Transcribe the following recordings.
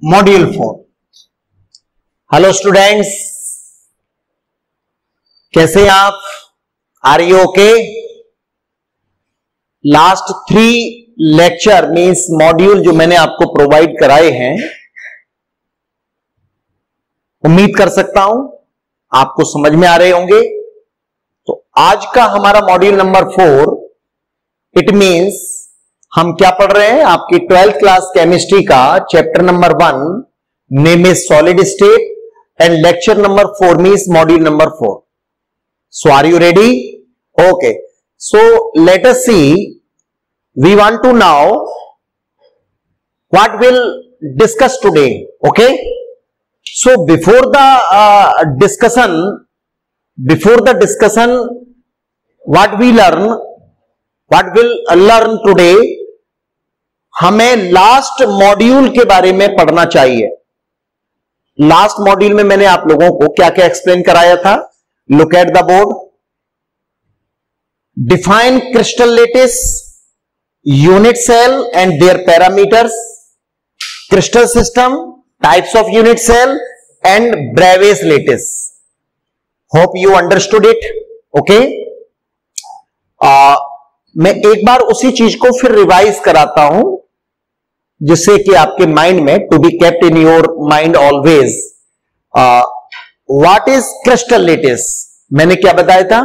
Module 4। Hello students, कैसे हैं आप? Are you okay? Last 3 lecture means module जो मैंने आपको प्रोवाइड कराए हैं, उम्मीद कर सकता हूं आपको समझ में आ रहे होंगे। तो आज का हमारा मॉड्यूल नंबर 4, इट मींस हम क्या पढ़ रहे हैं? आपकी 12th क्लास केमिस्ट्री का chapter number 1 name is solid state and lecture number 4 means module number 4। So are you ready? Okay, so let us see, we want to now what will discuss today. Okay, so before the discussion what we'll learn today, हमें लास्ट मॉड्यूल के बारे में पढ़ना चाहिए। Last module में मैंने आप लोगों को क्या क्या एक्सप्लेन कराया था? Look at the board. Define crystal lattice, unit cell and their parameters, crystal system, types of unit cell and Bravais lattice. Hope you understood it. Okay? मैं एक बार उसी चीज को फिर रिवाइज कराता हूं जिससे कि आपके माइंड में, to be kept in your mind always. What is crystal lattice? मैंने क्या बताया था?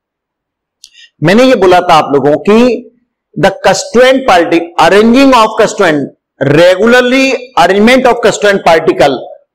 मैंने ये बोला था आप लोगों की the constituent party arranging of constituent, regularly arrangement of constituent particle,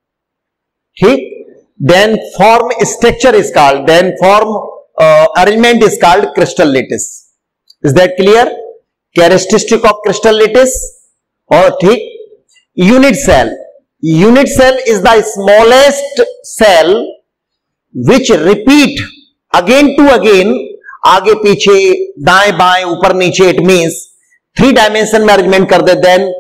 ठीक, then form structure is called, then form arrangement is called crystal lattice. Is that clear? Characteristic of crystal lattice. और ठीक, unit cell, unit cell is the smallest cell which repeat again to again, आगे पीछे दाएं बाएं ऊपर नीचे, it means 3 dimension में arrangement कर दे, then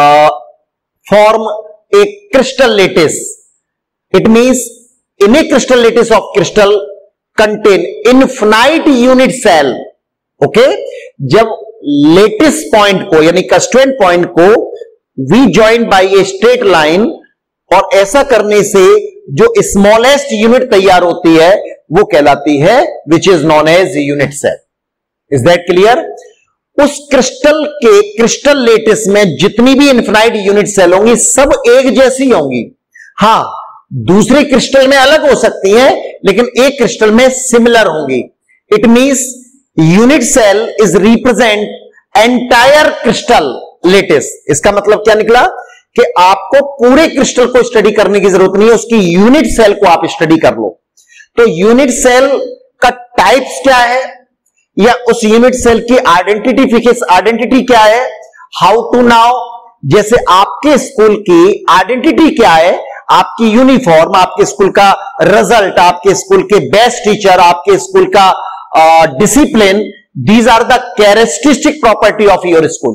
form a crystal lattice. It means in a crystal lattice of crystal contain infinite unit cell. Okay? जब लेटिस पॉइंट को यानी कंस्टिट्यूएंट पॉइंट को we joined by a straight line, और ऐसा करने से जो स्मॉलेस्ट यूनिट तैयार होती है वो कहलाती है which is known as unit cell. Is that clear? उस क्रिस्टल के क्रिस्टल लेटिस में जितनी भी इनफिनाइट यूनिट सेल होंगी सब एक जैसी होंगी। हां, दूसरे क्रिस्टल में अलग हो सकती हैं लेकिन एक क्रिस्टल में सिमिलर होंगी। It means unit cell is represent entire crystal lattice. इसका मतलब क्या निकला कि आपको पूरे क्रिस्टल को स्टडी करने की जरूरत नहीं है, उसकी यूनिट सेल को आप स्टडी कर लो। तो यूनिट सेल का टाइप्स क्या है, या उस यूनिट सेल की आइडेंटिटी क्या है? हाउ टू नाउ, जैसे आपके स्कूल की आइडेंटिटी क्या है? आपकी यूनिफॉर्म, आपके स्कूल का रिजल्ट, आपके स्कूल के बेस्ट टीचर, आपके स्कूल का discipline, these are the characteristic property of your school,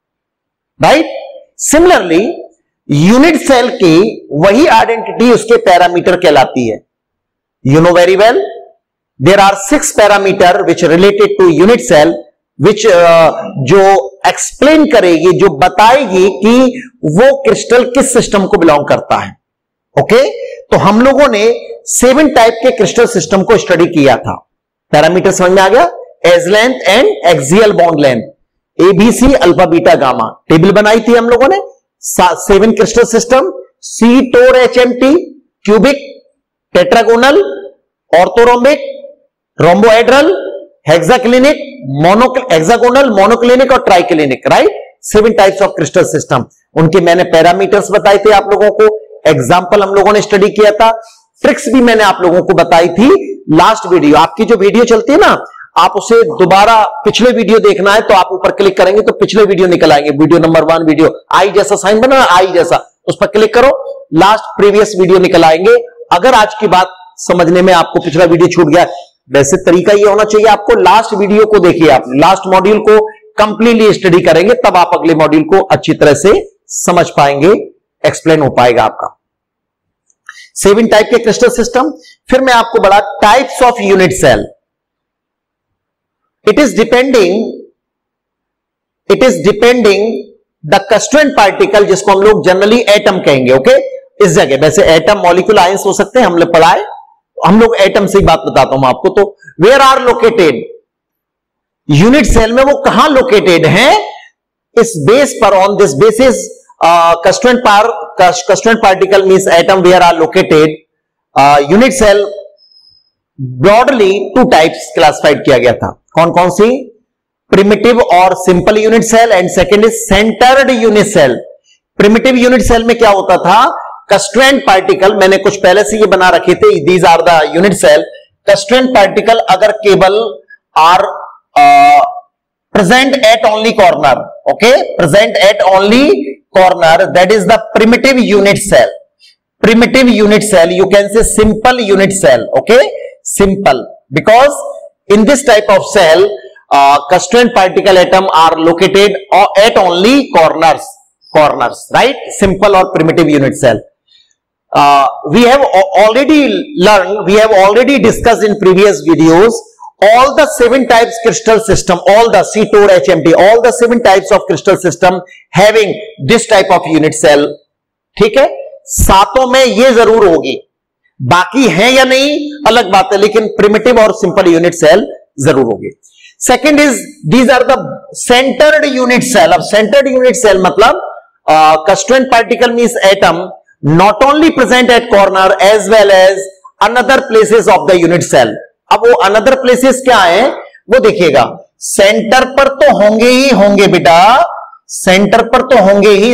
right? Similarly unit cell की वही आइडेंटिटी उसके पैरामीटर कहलाती है। You know very well, there are 6 parameter which related to unit cell which जो explain करेगी, जो बताएगी कि वो क्रिस्टल किस सिस्टम को बिलोंग करता है। ओके, तो हम लोगों ने 7 टाइप के क्रिस्टल सिस्टम को स्टडी किया था। पैरामीटर समझ में आ गया? Edge length and axial bond length, ABC alpha beta gamma, table बनाई थी हम लोगों ने। 7 क्रिस्टल सिस्टम, C टोर HMT, cubic, tetragonal, orthorhombic, rhombohedral, hexaclinic, hexagonal, monoclinic और triclinic, right? 7 types of crystal system. उनके मैंने पैरामीटर्स बताए थे आप लोगों को, एग्जांपल हम लोगों ने स्टडी किया था, ट्रिक्स भी मैंने आप लोगों को बताई थी लास्ट वीडियो। आपकी जो वीडियो चलती है ना, आप उसे दोबारा पिछले वीडियो देखना है तो आप ऊपर क्लिक करेंगे तो पिछले वीडियो निकल आएंगे। वीडियो नंबर 1 वीडियो आई जैसा साइन बना, आई जैसा, उस पर क्लिक करो, लास्ट प्रीवियस वीडियो निकल आएंगे। अगर आज की बात समझने में आपको पिछला वीडियो छूट गया, वैसे तरीका यह होना चाहिए आपको लास्ट वीडियो को देखिए, आप लास्ट मॉड्यूल को कंप्लीटली स्टडी करेंगे तब आप अगले मॉड्यूल को अच्छी तरह से समझ पाएंगे, एक्सप्लेन हो पाएगा आपका। 7 टाइप के क्रिस्टल सिस्टम। फिर मैं आपको बड़ा types of unit cell. It is depending the constituent particle, जिसको हम लोग जनरली एटम कहेंगे, ओके, इस जगह, वैसे एटम मॉलिक्यूल आयंस हो सकते हैं, हमने पढ़ा है, हम लोग एटम से ही बात बताता हूं आपको। तो where are located, unit cell में वो कहां लोकेटेड है, इस बेस पर, on this basis constituent particle means atom where are located, unit cell broadly two types classified किया गया था। कौन कौन सी? प्रिमिटिव और simple unit cell, and second is centred unit cell. Primitive unit cell में क्या होता था, कंस्टिट्यूएंट पार्टिकल, मैंने कुछ पहले से ये बना रखे थे, these are the unit cell. Constituent particle अगर केवल are present at only corner, okay, present at only corner, that is the primitive unit cell. Primitive unit cell, you can say simple unit cell, okay, simple, because in this type of cell constituent particle atom are located at only corners, right, simple or primitive unit cell. We have already learned, we have already discussed in previous videos all the 7 types crystal system, all the CTOR, HMT, all the 7 types of crystal system having this type of unit cell, ठीक है, सातों में ये जरूर होगी, बाकी है या नहीं अलग बात है, लेकिन प्रिमिटिव और सिंपल यूनिट सेल जरूर होगी। Second is these are the centred unit cell. अब सेंटर्ड यूनिट सेल मतलब constituent particle means atom not only present at corner as well as another places of the unit cell. अब वो another places क्या है वो देखिएगा, centre पर तो होंगे ही होंगे बेटा, सेंटर पर तो होंगे ही,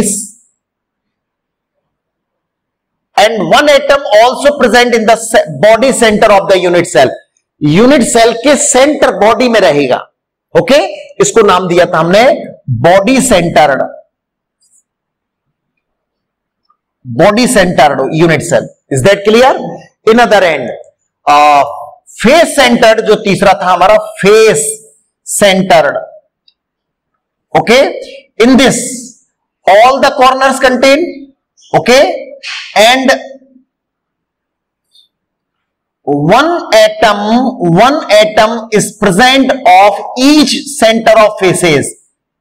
and one atom also present in the body centre of the unit cell. Unit cell के सेंटर बॉडी में रहेगा, ओके, इसको नाम दिया था हमने body centred, body centred unit cell. Is that clear? In other and face centred, जो तीसरा था हमारा face centred, okay, in this all the corners contain, okay, and one atom is present of each center of faces।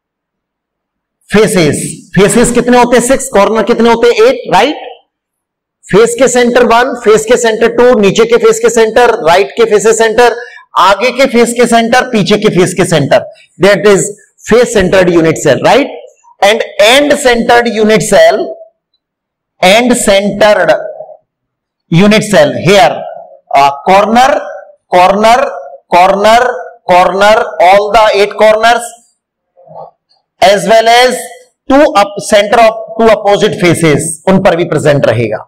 Faces कितने होते हैं? 6, corner कितने होते हैं? 8, राइट। फेस के सेंटर 1, फेस के सेंटर 2, नीचे के फेस के सेंटर, राइट के फेस सेंटर, आगे के फेस के सेंटर, पीछे के फेस के centre, that is face centred unit cell, right. And and centred unit cell, and centred unit cell here, corner, all the 8 corners as well as center of 2 opposite faces, उन पर भी present रहेगा।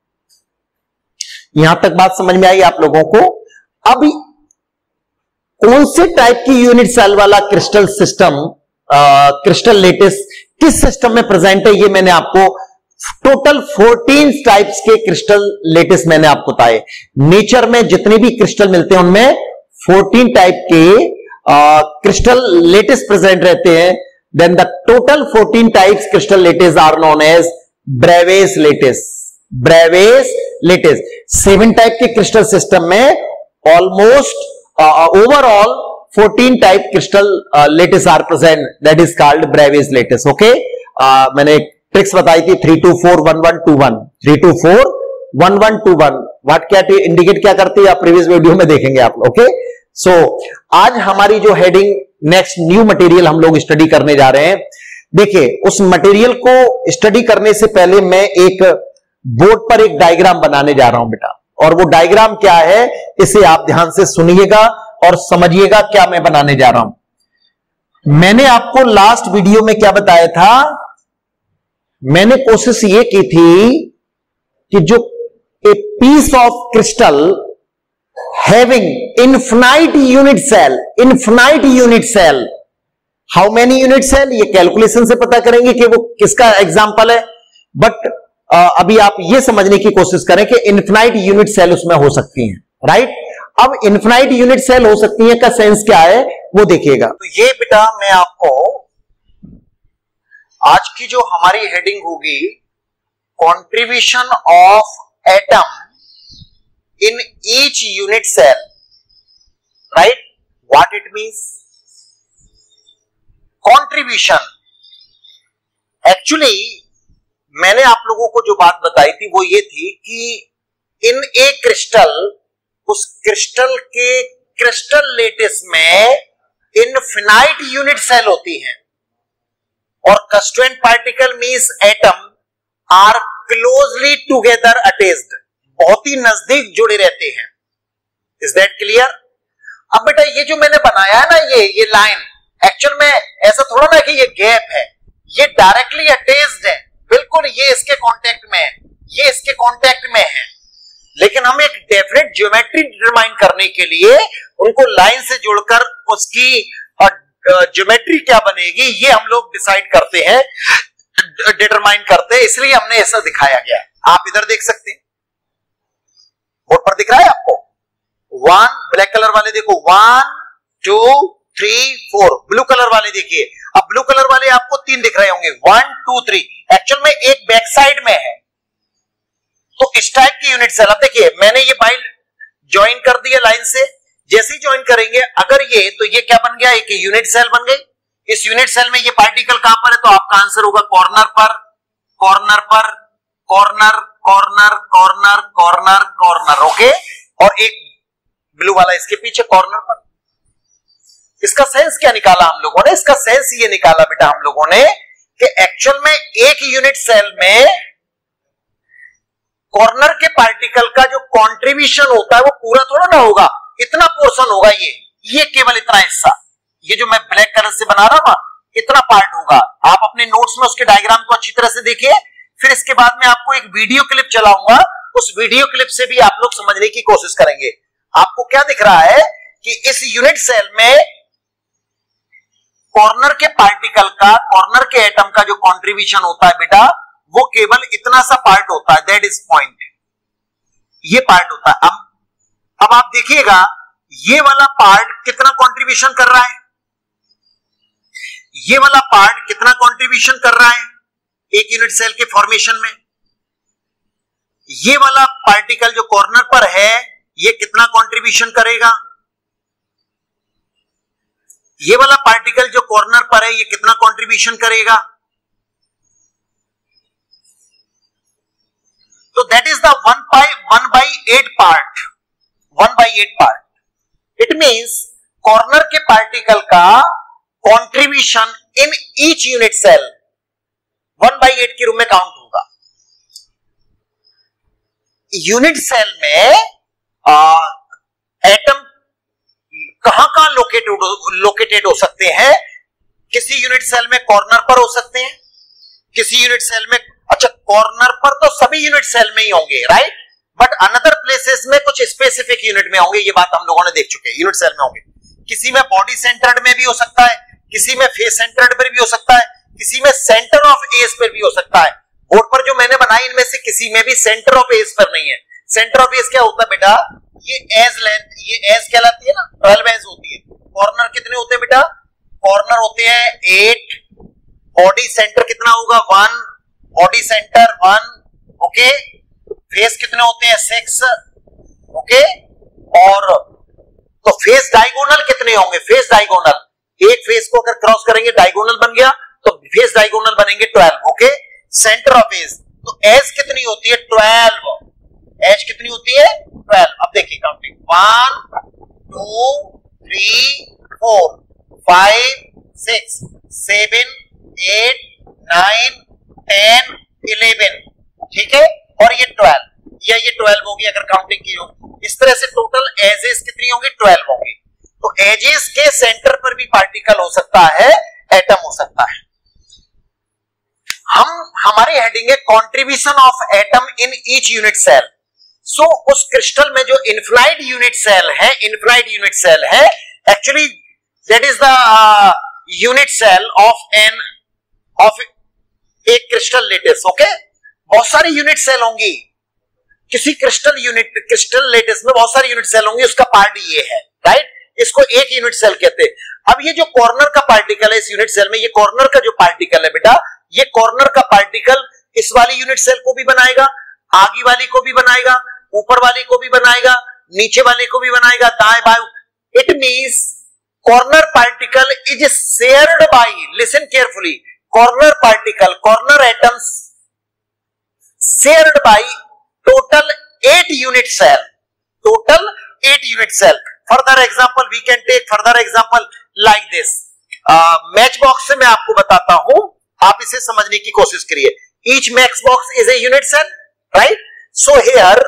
यहां तक बात समझ में आई आप लोगों को? अब कौन से टाइप की यूनिट सेल वाला क्रिस्टल सिस्टम, क्रिस्टल लेटिस किस सिस्टम में प्रेजेंट है, ये मैंने आपको टोटल 14 टाइप्स के क्रिस्टल लेटिस मैंने आपको बताए। नेचर में जितने भी क्रिस्टल मिलते हैं उनमें 14 टाइप के क्रिस्टल लेटिस प्रेजेंट रहते हैं। Then the total 14 types crystal lattice are known as Bravais lattice. Bravais lattice 7 type के क्रिस्टल सिस्टम में almost overall 14 type crystal lattice are present, that is called Bravais lattice, okay. मैंने tricks बताई थी 3241121, 3241121, what क्या indicate क्या करती है आप प्रीवियस वीडियो में देखेंगे आप, ओके। सो आज हमारी जो हेडिंग नेक्स्ट न्यू मटेरियल हम लोग स्टडी करने जा रहे हैं। देखिए उस मटेरियल को स्टडी करने से पहले मैं एक बोर्ड पर एक डायग्राम बनाने जा रहा हूं बेटा, और वो डायग्राम क्या है इसे आप ध्यान से सुनिएगा और समझिएगा क्या मैं बनाने जा रहा हूं। मैंने आपको लास्ट वीडियो में क्या बताया था, मैंने कोशिश ये की थी कि जो a piece of crystal having infinite unit cell, how many unit cell, ये कैलकुलेशन से पता करेंगे कि वो किसका एग्जांपल है, बट अभी आप ये समझने की कोशिश करें कि इनफिनाइट यूनिट सेल उसमें हो सकती हैं, राइट। अब इनफिनाइट यूनिट सेल हो सकती है का सेंस क्या है वो देखिएगा। तो ये बेटा मैं आपको आज की जो हमारी हेडिंग होगी, contribution of atom in each unit cell, right, what it means. Contribution actually मैंने आप लोगों को जो बात बताई थी वो ये थी कि इन ए क्रिस्टल, उस क्रिस्टल के क्रिस्टल लेटिस में इनफिनाइट यूनिट सेल होती हैं और constituent particle means atom are closely together attached, बहुत ही नजदीक जुड़े रहते हैं। Is that clear? अब बेटा ये जो मैंने बनाया है ना, ये लाइन, एक्चुअल में ऐसा थोड़ा ना कि ये गैप है, ये डायरेक्टली अटैच्ड है, बिल्कुल ये इसके कांटेक्ट में है, ये इसके कांटेक्ट में है, लेकिन हम एक डेफिनेट ज्योमेट्री डिटरमाइन करने के लिए उनको लाइन से जोड़कर उसकी ज्योमेट्री क्या बनेगी ये हम लोग डिसाइड करते हैं, डिटरमाइन करते हैं, इसलिए हमने ऐसा दिखाया गया। आप इधर देख सकते हैं, बोर्ड पर दिख रहा है आपको, 1 ब्लैक कलर वाले देखो, 1 2 3 4, ब्लू कलर वाले देखिए, अब ब्लू कलर वाले आपको 3 दिख रहे होंगे, 1 2 3, एक्चुअल में एक बैक साइड में है, तो इस टाइप की यूनिट सेल। अब देखिए मैंने ये बाइल ज्वाइन कर दिया लाइन से, जैसे ही ज्वाइन करेंगे अगर ये, तो ये क्या बन गया, एक यूनिट सेल बन गई। इस यूनिट सेल में ये पार्टिकल कहां पर है, तो आपका आंसर होगा कॉर्नर पर, कॉर्नर पर, corner corner corner corner corner, okay, और एक ब्लू वाला इसके पीछे कॉर्नर पर। इसका सेंस क्या निकाला हम लोगों ने, इसका सेंस ये निकाला बेटा हम लोगों ने कि एक्चुअल में एक यूनिट सेल में कॉर्नर के पार्टिकल का जो कंट्रीब्यूशन होता है वो पूरा थोड़ा ना होगा, इतना पोर्शन होगा, ये केवल इतना हिस्सा, ये जो मैं ब्लैक कलर से बना रहा हूं इतना पार्ट होगा। आप अपने नोट्स में उसके डायग्राम को अच्छी तरह से देखिए, फिर इसके बाद में आपको एक वीडियो क्लिप चलाऊंगा, उस वीडियो क्लिप से भी आप लोग समझने की कोशिश करेंगे। आपको क्या दिख रहा है कि इस यूनिट सेल में कॉर्नर के पार्टिकल का, कॉर्नर के एटम का जो कंट्रीब्यूशन होता है बेटा वो केवल इतना सा पार्ट होता है, दैट इज पॉइंट, ये पार्ट होता है। अब आप देखिएगा ये वाला पार्ट कितना कंट्रीब्यूशन कर रहा है, ये वाला पार्ट कितना कंट्रीब्यूशन कर रहा है एक यूनिट सेल के फॉर्मेशन में, ये वाला पार्टिकल जो कॉर्नर पर है ये कितना कंट्रीब्यूशन करेगा, ये वाला पार्टिकल जो कॉर्नर पर है ये कितना कंट्रीब्यूशन करेगा। तो that is the 1/8 part, 1/8 part. It means corner के पार्टिकल का contribution in each unit cell 1/8 के रूप में काउंट होगा। यूनिट सेल में एटम कहां लोकेटेड हो सकते हैं, किसी यूनिट सेल में कॉर्नर पर हो सकते हैं, किसी यूनिट सेल में, अच्छा कॉर्नर पर तो सभी यूनिट सेल में ही होंगे, राइट, बट अनदर प्लेसेस में कुछ स्पेसिफिक यूनिट में होंगे, ये बात हम लोगों ने देख चुके हैं। यूनिट सेल में होंगे, किसी में बॉडी सेंटर्ड में भी हो सकता है, किसी में फेस सेंटर्ड पर भी हो सकता है, किसी में सेंटर ऑफ एज पर भी हो सकता है। बोर्ड पर जो मैंने बनाई इनमें से किसी में भी सेंटर ऑफ एज पर नहीं है। सेंटर ऑफ एज क्या होता है बेटा, ये एज लेंथ, ये एज कहलाती है ना, 12 एज होती है। कॉर्नर कितने होते हैं बेटा, कॉर्नर होते हैं 8, बॉडी सेंटर कितना होगा 1, बॉडी सेंटर 1, ओके, फेस कितने होते हैं 6, ओके, और तो फेस डायगोनल कितने होंगे, फेस डायगोनल, एक फेस को अगर क्रॉस करेंगे डायगोनल बन गया तो फेस डायगोनल बनेंगे 12, ओके। सेंटर ऑफ एज, तो एज कितनी होती है 12, एज कितनी होती है 12। अब देखिए काउंटिंग 1 2 3 4 5 6 7 8 9 10 11, ठीक है, और ये 12, ये 12 होगी अगर काउंटिंग की हो। इस तरह से टोटल एजेस कितनी होंगी 12 होंगी। तो एजेस के सेंटर पर भी पार्टिकल हो सकता है, एटम हो सकता है। हमारी हेडिंग है contribution of atom in each unit cell. So उस क्रिस्टल में जो इनफिनाइट यूनिट सेल है, इनफिनाइट यूनिट सेल है, actually that is the unit cell of a crystal lattice, okay. बहुत सारी यूनिट सेल होंगी किसी क्रिस्टल लेटिस में, बहुत सारी यूनिट सेल होंगी, उसका पार्ट ये है, राइट, इसको एक यूनिट सेल कहते हैं। अब ये जो कॉर्नर का पार्टिकल है इस यूनिट सेल में, ये कॉर्नर का जो पार्टिकल है बेटा, ये कॉर्नर का पार्टिकल इस वाली यूनिट सेल को भी बनाएगा, आगे वाली को भी बनाएगा, ऊपर वाली को भी बनाएगा, नीचे वाले को भी बनाएगा, दाएं बाएं। It means corner particle is shared by, listen carefully, corner particle, corner atoms shared by total 8 unit cell. Total 8 unit cell. Further example, we can take further example like this. Match box से मैं आपको बताता हूं, आप इसे समझने की कोशिश करिए. Each match box is a unit cell, right? So here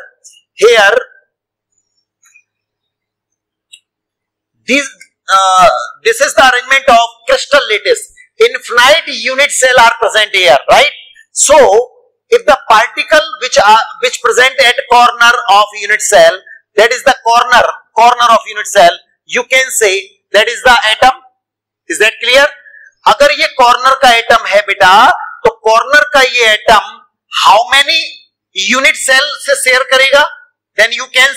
this is the arrangement of crystal lattice. Infinite unit cell are present here, right? So if the particle which present at corner of unit cell, that is the corner of unit cell, you can say that is the atom. Is that clear? अगर ये corner का atom है बेटा, तो corner का ये atom how many unit cell से share करेगा? Then you can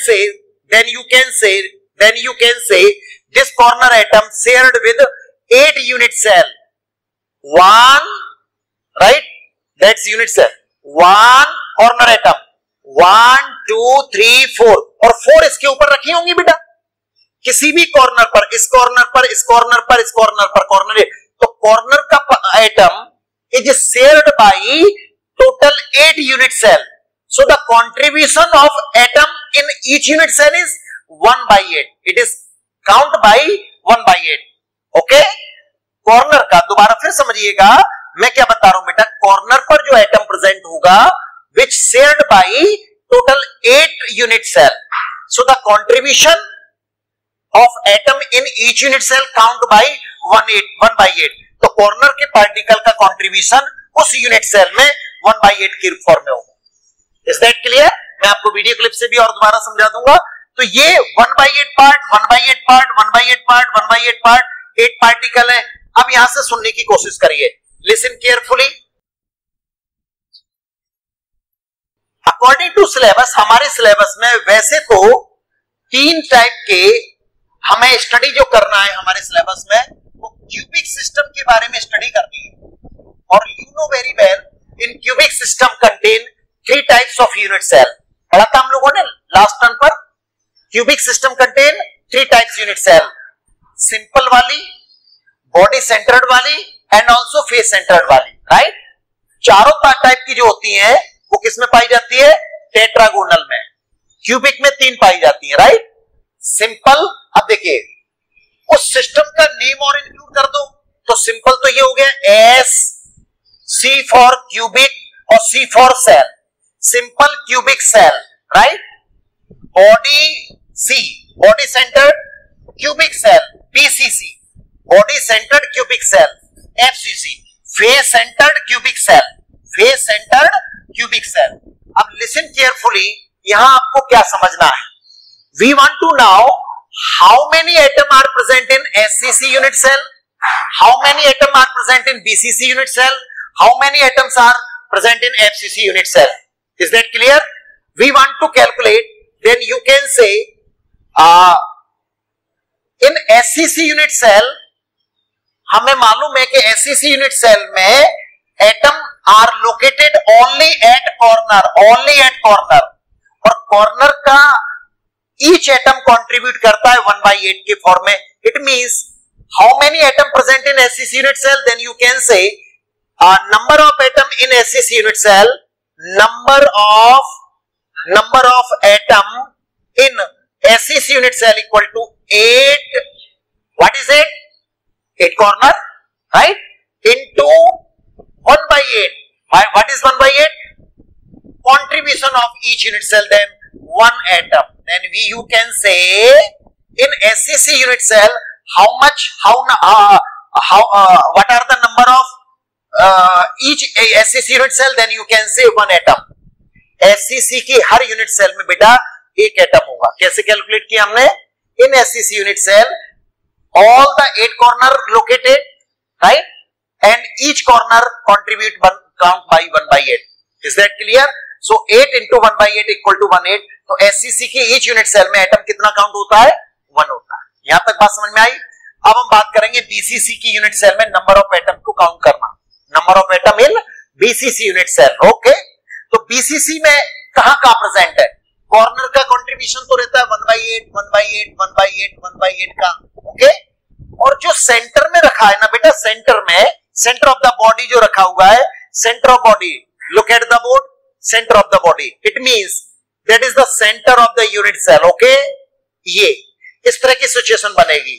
say this corner atom shared with 8 unit cell. 1, right? That's unit cell. 1 corner atom. 1, 2, 3, 4 और 4 इसके ऊपर रखी होंगी बेटा. किसी भी कॉर्नर पर, इस कॉर्नर पर, इस कॉर्नर पर, इस कॉर्नर पर, कॉर्नर, तो कॉर्नर का atom is shared by total 8 unit cell. So the contribution of atom in each unit cell is 1/8. It is count by 1/8. Okay, corner का दोबारा फिर समझिएगा मैं क्या बता रहा हूं बेटा. कॉर्नर पर जो एटम प्रेजेंट होगा which shared by total 8 unit cell. So the contribution of atom in each unit cell count by 1/8. तो कॉर्नर के पार्टिकल का कंट्रीब्यूशन उस यूनिट सेल में 1/8 के फॉर्म में होगा. Is that clear? मैं आपको वीडियो क्लिप से भी और दोबारा समझा दूंगा. तो ये 1/8 part, 1/8 part, 1/8 part, 1/8 part, 8 particle है. अब यहां से सुनने की कोशिश करिए. Listen carefully. According to syllabus, हमारे सिलेबस में वैसे तो 3 टाइप के हमें स्टडी जो करना है हमारे सिलेबस में, वो क्यूबिक सिस्टम के बारे में स्टडी करनी है. और you know very well in cubic system contain 3 types of unit cell. पढ़ा था हम लोगों ने लास्ट टर्न पर. Cubic system contain 3 types unit cell. Simple वाली, बॉडी सेंटर्ड वाली एंड ऑल्सो फेस सेंटर्ड वाली, राइट? चारों टाइप की जो होती है वो किसमें पाई जाती है? टेट्रागोनल में. क्यूबिक में 3 पाई जाती है, राइट? सिंपल. अब देखिए उस सिस्टम का नेम और इंक्लूड कर दो. तो सिंपल तो ये हो गया एस, सी फॉर क्यूबिक और C for cell. Simple cubic cell, right? Body C, body centred cubic cell, BCC. Body centred cubic cell, FCC. Face centred cubic cell, face centred cubic cell. अब listen carefully, यहां आपको क्या समझना है? We want to know how many atoms are present in SCC unit cell, how many atoms are present in BCC unit cell, how many atoms are present in FCC unit cell. Is that clear? We want to calculate. Then you can say in SCC unit cell हमें मालूम है कि SCC unit cell में atom are located only at corner, और corner का each atom contribute करता है 1/8 के फॉर्म में. It means how many atom present in SCC unit cell? Then you can say number of atom in SCC unit cell, number of atom in SCC unit cell equal to 8. What is it? 8 corner, right? Into 1/8. What is 1/8? Contribution of each unit cell, then 1 atom. Then you can say in SCC unit cell what are the number of each SCC unit cell? Then you can say 1 atom. SCC की हर unit cell में बेटा 1 atom होगा. कैसे calculate किया हमने? In SCC unit cell all the 8 corner located, right? And each corner contribute count by 1/8. Is that clear? So 8 into 1/8 equal to 1/8. तो SCC की each unit cell में एटम कितना काउंट होता है? 1 होता है. यहां तक बात समझ में आई? अब हम बात करेंगे BCC की यूनिट सेल में नंबर ऑफ एटम को काउंट करना. Number of atom in BCC unit cell. Okay, तो BCC में कहां प्रेजेंट है? कॉर्नर का कंट्रीब्यूशन तो रहता है 1/8, 1/8, 1/8, 1/8 का. ओके, और जो सेंटर में रखा है ना बेटा, सेंटर में सेंटर ऑफ द बॉडी जो रखा हुआ है, centre of body, look at the board, centre of the body, it means that is the centre of the unit cell. Okay, ये इस तरह की सिचुएशन बनेगी,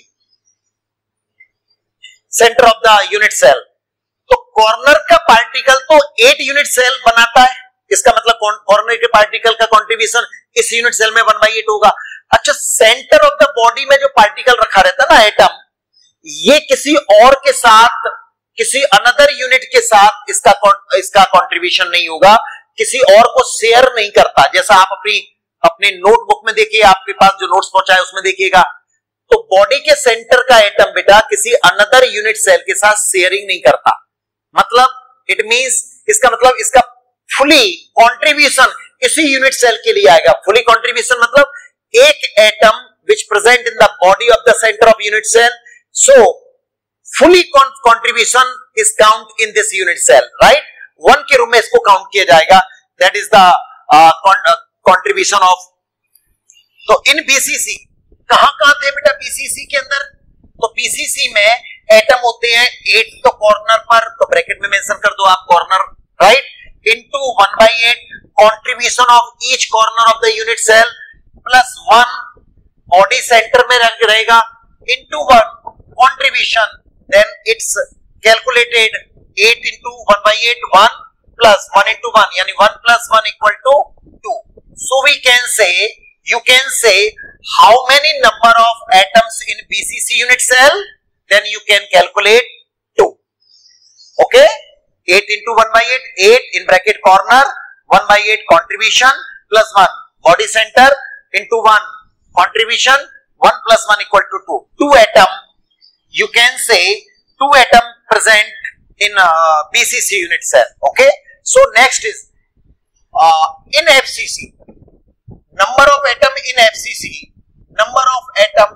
centre of the unit cell. तो कॉर्नर का पार्टिकल तो 8 यूनिट सेल बनाता है, इसका मतलब कॉर्नर के पार्टिकल का कंट्रीब्यूशन इस यूनिट सेल में 1/8 होगा। अच्छा, सेंटर ऑफ द बॉडी में जो पार्टिकल रखा रहता है ना एटम, ये किसी और के साथ, किसी अनदर यूनिट के साथ इसका कंट्रीब्यूशन नहीं होगा, किसी और को शेयर नहीं करता। जैसा आप अपनी नोटबुक में देखिए, आपके पास जो नोट्स पहुंचा है उसमें देखिएगा, तो बॉडी के सेंटर का एटम बेटा किसी अनदर यूनिट सेल के साथ शेयरिंग नहीं करता। मतलब इट मींस, इसका मतलब इसका फुली कंट्रीब्यूशन इसी यूनिट सेल के लिए आएगा। फुली कंट्रीब्यूशन मतलब एक atom which present in the body of the centre of unit cell, so fully contribution is count in this unit cell, right. 1 के रूप में इसको काउंट किया जाएगा, that is the contribution of. तो इन बीसीसी कहां थे बेटा बीसीसी के अंदर? तो बीसीसी में एटम होते हैं 8 तो कॉर्नर पर, तो ब्रैकेट में मेंशन कर दो आप corner, right, into 1/8 contribution of each corner of the unit cell plus 1 body centre में रहेगा into 1 contribution, then it's calculated 8 into 1/8 1 plus 1 into 1 यानी 1 plus 1 equal to 2. So we can say, you can say how many number of atoms in BCC unit cell, then you can calculate 2. Okay, 8 into 1/8, 8 in bracket corner, 1/8 contribution plus 1 body center into 1 contribution, 1 plus 1 equal to 2. 2 atom, you can say 2 atom present in BCC unit cell. Okay, so next is in FCC, number of atom in FCC, number of atom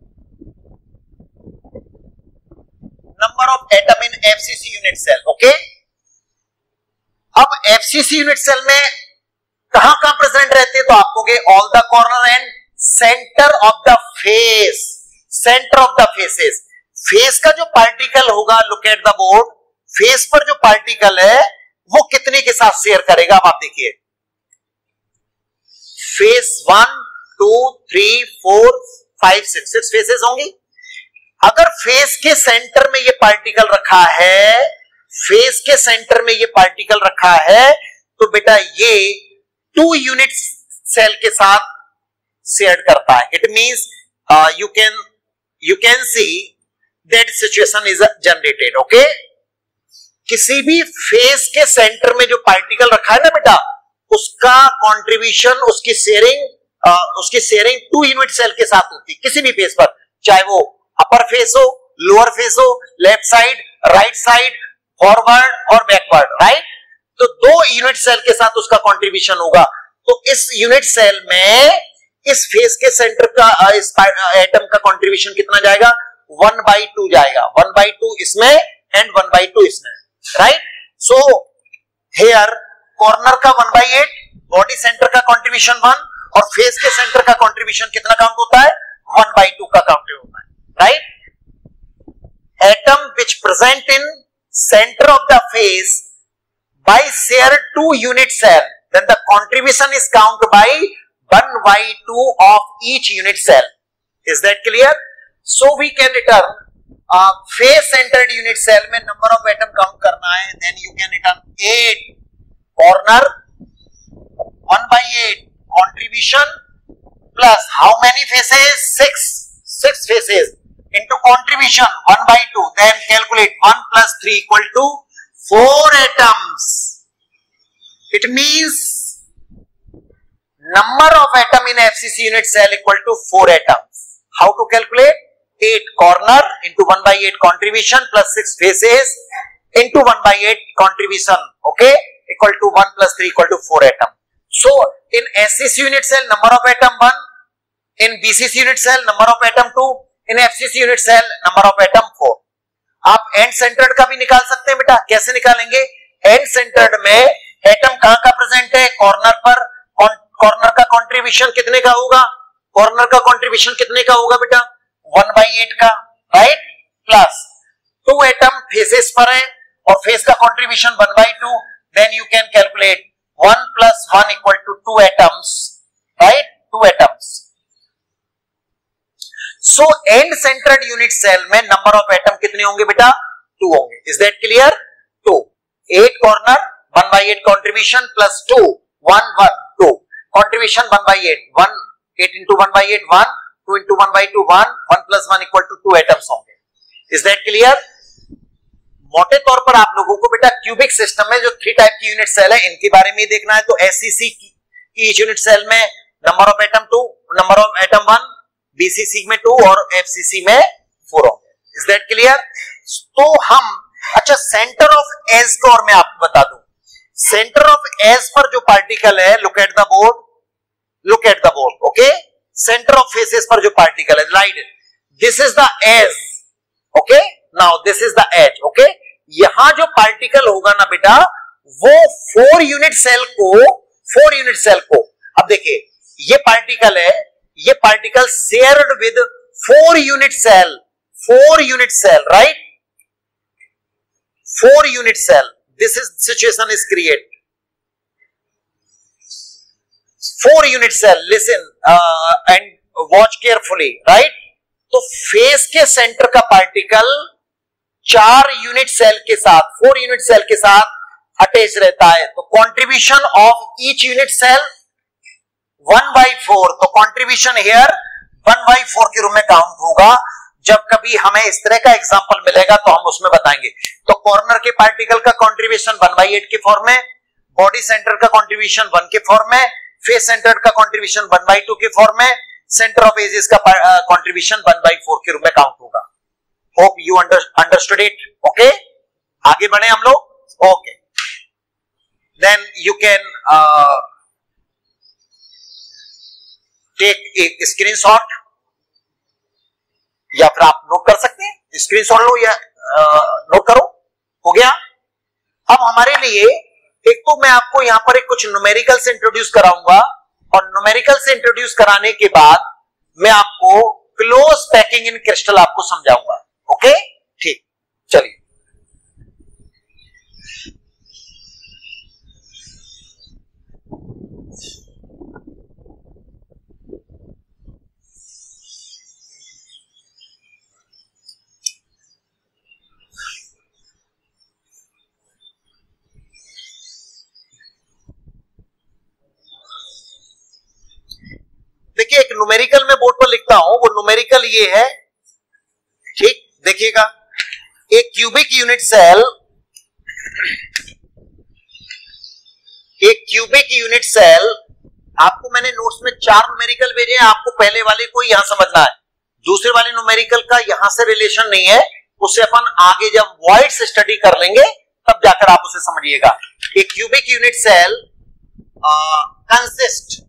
in FCC unit cell. Okay, अब FCC unit cell में कहां present रहते हैं? तो आप कहोगे all the corner and centre of the face, centre of the faces. Face का जो पार्टिकल होगा, look at the board, face पर जो पार्टिकल है वो कितने के साथ शेयर करेगा? अब आप देखिए, फेस 1 2 3 4 5 6 फेसेस होंगी। अगर फेस के सेंटर में ये पार्टिकल रखा है, फेस के सेंटर में ये पार्टिकल रखा है, तो बेटा ये 2 यूनिट सेल के साथ शेयर करता है। It means you can see that situation is generated. Okay, किसी भी फेस के सेंटर में जो पार्टिकल रखा है ना बेटा, उसका कंट्रीब्यूशन, उसकी शेयरिंग 2 यूनिट सेल के साथ होती है किसी भी फेस पर, चाहे वो अपर फेस हो, लोअर फेस हो, left side, right side, forward और बैकवर्ड, राइट। तो 2 यूनिट सेल के साथ उसका कंट्रीब्यूशन होगा। तो इस यूनिट सेल में इस फेस के सेंटर का इस एटम का कंट्रीब्यूशन कितना जाएगा? 1/2 जाएगा, 1/2 इसमें एंड 1/2 इसमें, राइट। सो हेयर कॉर्नर का 1/8, बॉडी सेंटर का कंट्रीब्यूशन 1 और फेस के सेंटर का कंट्रीब्यूशन कितना काउंट होता है? 1/2 का काउंट होता है, right. Atom which present in centre of the face by share 2 unit cell, then the contribution is counted by 1/2 of each unit cell. Is that clear? So we can return face centered unit cell में number of atom count करना है, then you can return 8 corner, 1/8 contribution plus how many faces? 6 faces into contribution 1/2, then calculate 1 plus 3 equal to 4 atoms. It means number of atom in FCC unit cell equal to 4 atoms. How to calculate? 8 corner into 1/8 contribution plus 6 faces into 1/8 contribution, okay, equal to 1 plus 3 equal to 4 atom. So in SCC unit cell number of atom 1, in BCC unit cell number of atom 2, in FCC unit cell number of atom 4. आप and centred का भी निकाल सकते हैं बेटा। कैसे निकालेंगे? And centred में एटम कहां का प्रेजेंट है? कॉर्नर पर। कॉर्नर का कंट्रीब्यूशन कितने का होगा? कॉर्नर का कंट्रीब्यूशन कितने का होगा बेटा? 1/8 का, राइट, प्लस 2 एटम फेसेस पर है और फेस का contribution 1/2, then you can calculate 1 + 1 = 2 atoms, right, 2 atoms. So and centred unit cell में नंबर ऑफ एटम कितने होंगे बेटा? 2 होंगे. Is that clear? 2. 8 corner 1/8 contribution plus 2 1 1 2 contribution 1/8 1 8 into 1/8 1 2 into 1/2 1 1 + 1 = 2 atoms होंगे. Is that clear? मोटे तौर पर आप लोगों को बेटा क्यूबिक सिस्टम में जो 3 टाइप की यूनिट सेल है इनके बारे में देखना है. तो एससीसी की यूनिट सेल में number of atom 2, number of atom 1, BCC में 2 और एफसीसी में 4 होंगे. Is that clear? तो हम अच्छा सेंटर ऑफ एज को और मैं आपको बता दूं, सेंटर ऑफ एज पर जो पार्टिकल है, look at the board, look at the board, okay. Centre of faces पर जो पार्टिकल है, right, this is the edge, okay. Now this is the edge, okay. यहां जो पार्टिकल होगा ना बेटा वो 4 यूनिट सेल को अब देखिए ये पार्टिकल है, ये particle shared with 4 unit cell, right, 4 unit cell. This is situation is create 4 unit cell. Listen and watch carefully, right. तो फेस के सेंटर का पार्टिकल 4 यूनिट सेल के साथ, 4 यूनिट सेल के साथ अटैच रहता है. तो contribution of each unit cell 1/4. तो कंट्रीब्यूशन हियर 1/4 के रूप में काउंट होगा. जब कभी हमें इस तरह का एग्जांपल मिलेगा तो हम उसमें बताएंगे. तो कॉर्नर के पार्टिकल का कंट्रीब्यूशन 1/8 के फॉर्म में, बॉडी सेंटर का कंट्रीब्यूशन 1 के फॉर्म में, फेस सेंटर का कंट्रीब्यूशन 1/2 के फॉर्म में, सेंटर ऑफ एजेस का कंट्रीब्यूशन 1/4 के रूप में काउंट होगा. Hope you understood it, okay. आगे बढ़े हम लोग, okay. Then you can take एक स्क्रीनशॉट या फिर आप नोट कर सकते हैं. स्क्रीनशॉट लो या नोट करो. हो गया. अब हमारे लिए एक तो मैं आपको यहां पर एक कुछ न्यूमेरिकल से इंट्रोड्यूस कराऊंगा और न्यूमेरिकल से इंट्रोड्यूस कराने के बाद मैं आपको क्लोज पैकिंग इन क्रिस्टल आपको समझाऊंगा. ओके, ठीक, चलिए. देखिए एक न्यूमेरिकल में बोर्ड पर लिखता हूं, वो न्यूमेरिकल ये है, ठीक, देखिएगा. एक क्यूबिक यूनिट सेल, एक क्यूबिक यूनिट सेल, आपको मैंने नोट्स में 4 न्यूमेरिकल भेजे हैं. आपको पहले वाले को यहां समझना है, दूसरे वाले न्यूमेरिकल का यहां से रिलेशन नहीं है, उससे अपन आगे जब वॉइड्स स्टडी कर लेंगे तब जाकर आप उसे समझिएगा. एक cubic unit cell consist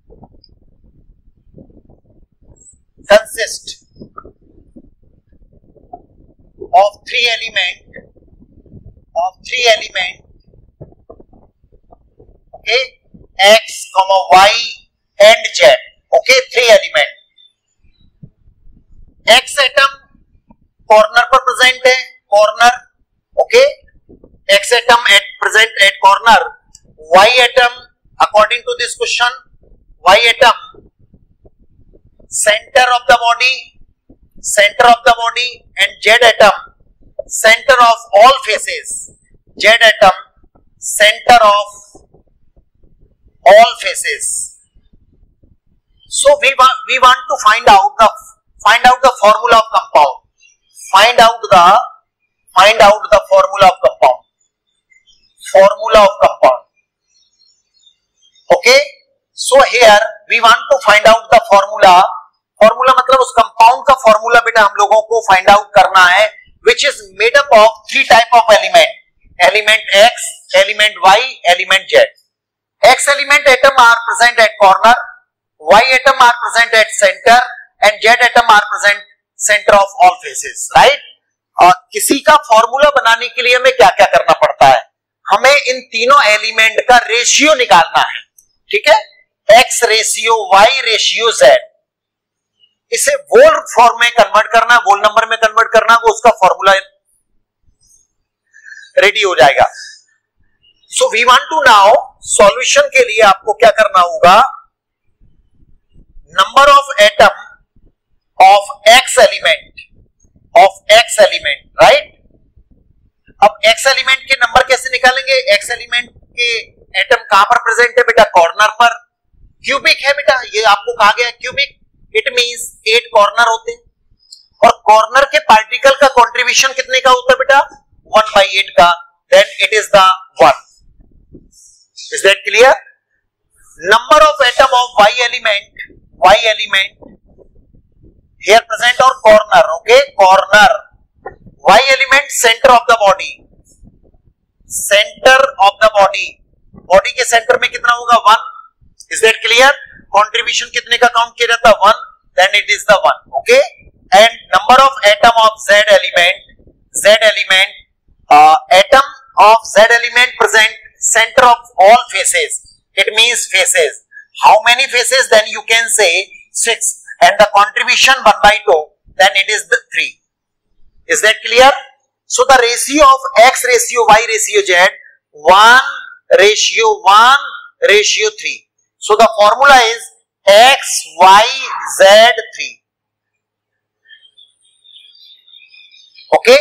of 3 element, okay, x, y and z, okay, 3 element. x atom corner पर प्रेजेंट है, corner, okay, x atom at present at corner. y atom according to this question, y atom center of the body, and z atom center of all faces, z atom center of all faces. So we want to find out the formula of compound. Find out the formula of compound. Okay. So here we want to find out the formula मतलब उस compound का formula बेटा हम लोगों को find out करना है, which is made up of 3 type of element x, element y, element z. X element atom are present at corner, y atom are present at center and z atom are present center of all faces, right? और किसी का formula बनाने के लिए हमें क्या क्या करना पड़ता है, हमें इन तीनों एलिमेंट का रेशियो निकालना है. ठीक है, x ratio y ratio z, इसे वोल फॉर्म में कन्वर्ट करना, वोल नंबर में कन्वर्ट करना, वो उसका फॉर्मूला रेडी हो जाएगा। So we want to now solution के लिए आपको क्या करना होगा, number of atom of X element right. अब एक्स एलिमेंट के नंबर कैसे निकालेंगे, एक्स एलिमेंट के एटम कहां पर प्रेजेंट है बेटा, कॉर्नर पर। क्यूबिक है बेटा, ये आपको कहा गया क्यूबिक, इट मींस 8 कॉर्नर होते हैं, और कॉर्नर के पार्टिकल का कंट्रीब्यूशन कितने का होता है बेटा, 1/8 का, then it is the 1। Is that clear? Number of atom of y element here present or corner, okay, corner, y element center of the body, body के सेंटर में कितना होगा, 1। Is that clear? कंट्रीब्यूशन कितने का count किया जाता है, 1, then it is the 1, okay. And number of atom of z element atom of z element present center of all faces, it means faces. How many faces? Then you can say 6, and the contribution 1/2, then it is the 3. Is that clear? So the ratio of x ratio y ratio z, 1:1:3. So the formula is x y z 3. Okay.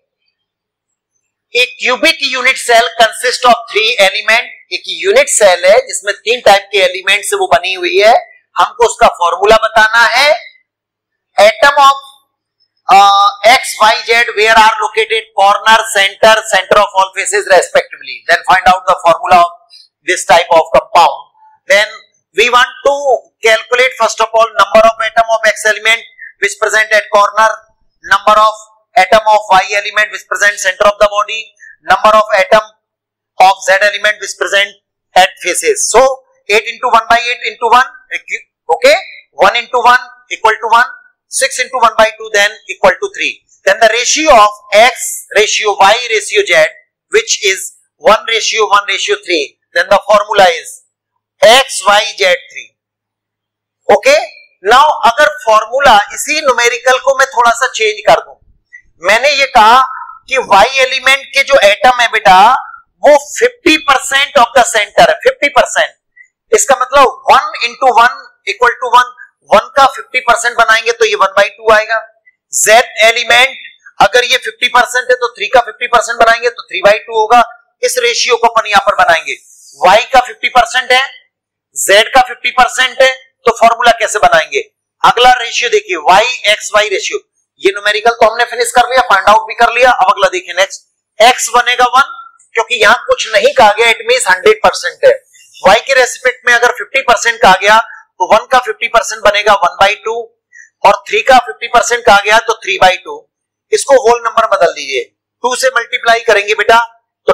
एक cubic unit cell consist of 3 element, एक unit cell है जिसमें 3 type के element से वो बनी हुई है। हमको उसका फॉर्मूला बताना है। Atom of X Y Z where are located, corner, centre of all faces respectively, then find out the formula of this type of compound. Then we want to calculate first of all number of atom of X element which present at corner, number of atom of y element which present center of the body, number of atom of z element which present at faces. So 8 into 1/8 into 1, okay, 1 into 1 equal to 1, 6 into 1/2 then equal to 3. Then the ratio of x ratio y ratio z, which is 1:1:3, then the formula is x y z 3. Okay. Now अगर formula इसी numerical को मैं थोड़ा सा change कर दूं, मैंने ये कहा कि y एलिमेंट के जो एटम है बेटा वो 50% ऑफ द सेंटर है, 50%। इसका मतलब 1 into 1 equal to 1, 1 का 50% बनाएंगे तो ये 1/2 आएगा। z एलिमेंट अगर ये 50% है तो 3 का 50% बनाएंगे तो 3/2 होगा। इस रेशियो को अपन यहां पर बनाएंगे, y का 50% है, z का 50% है, तो फॉर्मूला कैसे बनाएंगे। अगला रेशियो देखिए, y x y रेशियो, ये न्यूमेरिकल तो हमने फिनिश कर लिया, फाइंड आउट भी कर लिया। अब अगला देखिए नेक्स्ट, x बनेगा 1, क्योंकि यहां कुछ नहीं कहा गया, इट मींस 100% है। y के रेस्पेक्ट में अगर 50% कहा गया तो 1 का 50% बनेगा 1/2, और 3 का 50% कहा गया तो 3/2। इसको होल नंबर बदल दीजिए, 2 से मल्टीप्लाई करेंगे बेटा तो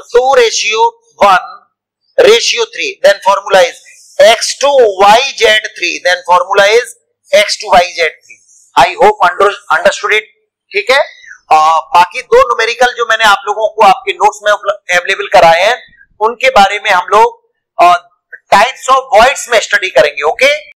2:1:3, then formula is x2yz3, then formula is x2yz3. I hope understood it. ठीक है। बाकी 2 न्यूमेरिकल जो मैंने आप लोगों को आपके नोट्स में अवेलेबल कराए हैं, उनके बारे में हम लोग टाइप्स ऑफ वॉइड्स में स्टडी करेंगे। ओके।